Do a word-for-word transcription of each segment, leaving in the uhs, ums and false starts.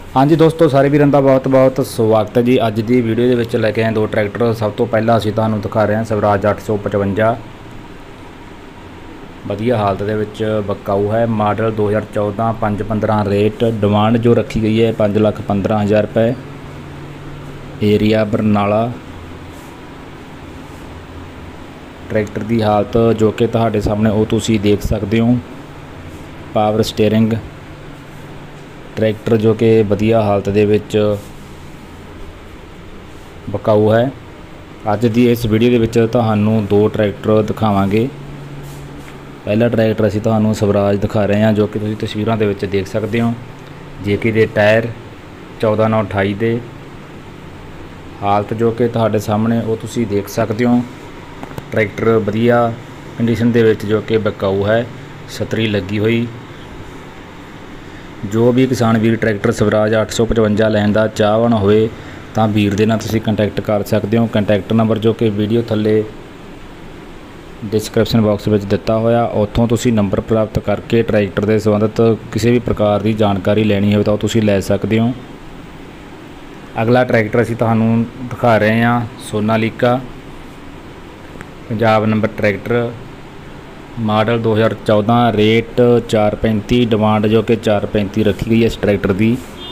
हाँ जी दोस्तों, सारे वीरां दा बहुत बहुत स्वागत है जी। अज की वीडियो के लैके आए दो ट्रैक्टर। सब तो पहला असीं तुहानूं दिखा रहे हैं स्वराज अठ सौ पचवंजा। वधिया हालत दे विच बकाऊ है। मॉडल दो हज़ार चौदह पाँच पंद्रह। रेट डिमांड जो रखी गई है पाँच लख पंद्रह हज़ार रुपये। एरिया बरनाला। ट्रैक्टर की हालत जो कि तुहाडे सामने वो तुसीं देख सकते हो। पावर स्टेयरिंग ट्रैक्टर जो कि वधिया हालत दे विच बकाऊ है। अज की इस वीडियो के विच तुहानूं दो ट्रैक्टर दिखावांगे। पहला ट्रैक्टर असीं तुहानूं स्वराज दिखा रहे हैं जो कि तुसीं तस्वीरां दे विच देख सकते हो। जेके दे टायर चौदह नौ अठाई दे। हालत जो कि तुहाडे सामने वो तुसीं देख सकते हो। ट्रैक्टर वधिया कंडीशन दे विच जो कि बकाऊ है। छतरी लगी हुई। जो भी किसान वीर ट्रैक्टर स्वराज अठ सौ पचवंजा लैन का चाहवान होए तां वीर दे नाल तुसीं कंटैक्ट कर सकते हो। कंटैक्ट नंबर जो कि वीडियो थल्ले डिस्क्रिप्शन बॉक्स में दिता होया, उत्थों तुसीं नंबर प्राप्त करके ट्रैक्टर के संबंधित किसी भी प्रकार की जानकारी लैनी हो तो तुसीं लै सकते हो। अगला ट्रैक्टर असीं तुहानूं दिखा रहे हैं Sonalika Punjab number tractor. Model दो हज़ार चौदह। रेट चार पैंती। डिमांड जो कि चार पैंती रखी गई है इस ट्रैक्टर की।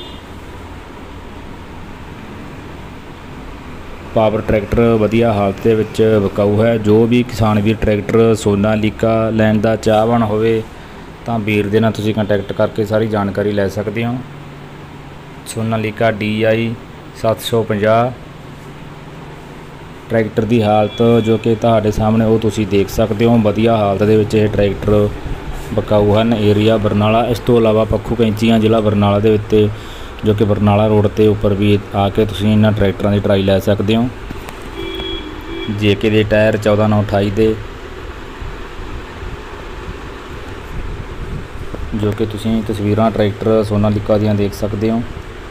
पावर ट्रैक्टर वधिया हालत के विच बकाऊ है। जो भी किसान वीर ट्रैक्टर सोनालीका लैन का चाहवान होवे तां वीर दे नाल तुसीं कंटैक्ट करके सारी जानकारी लै सकते हो। सोनालीका डी आई सत्त सौ पचास। ट्रैक्टर की हालत जो कि तुहाडे सामने वो तुसीं देख सकते हो। वधिया हालत दे विच ये ट्रैक्टर बकाऊ हैं। एरिया बरनाला। इस तो इलावा पक्खू कैंचियां जिला बरनाला दे उत्ते जो कि बरनाला रोड के उपर भी आके तुसीं इन्हां ट्रैक्टरां की ट्राई लै सकते हो। जेके दे टायर चौदह नौ अठाई दे जो कि तुसीं तस्वीरां ट्रैक्टर सोनालीका दियां देख सकते हो।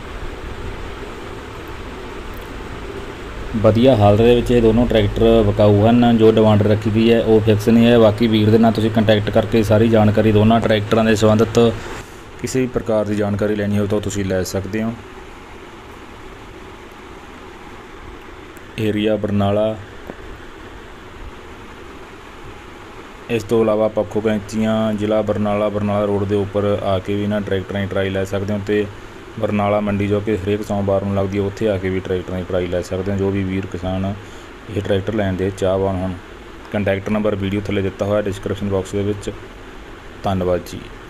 वधिया हालत दे विच दोनों ट्रैक्टर बकाऊ हैं। जो डिमांड रखी गई है वो फिक्स नहीं है। बाकी वीर दे नाल तुसीं कंटैक्ट करके सारी जानकारी दोनों ट्रैक्टरां दे संबंधित किसी भी प्रकार की जानकारी लैनी हो तो तुसीं लै सकते हो। एरिया बरनाला। इस तो इलावा पक्खू कैंचियां जिला बरनाला बरनाला रोड के उपर आके भी इन्हां ट्रैक्टरां की ट्राई लै सकते हो। तो बरनाला मंडी जो कि हरेक सोमवार में लगती है उत्थे आके भी ट्रैक्टरां की ट्राई लै सकते हो। जो भी वीर किसान ये ट्रैक्टर लैन के चाहवान होण। कंटैक्ट नंबर वीडियो थल्ले दिता हुआ डिस्क्रिप्शन बॉक्स के विच। धन्नवाद जी।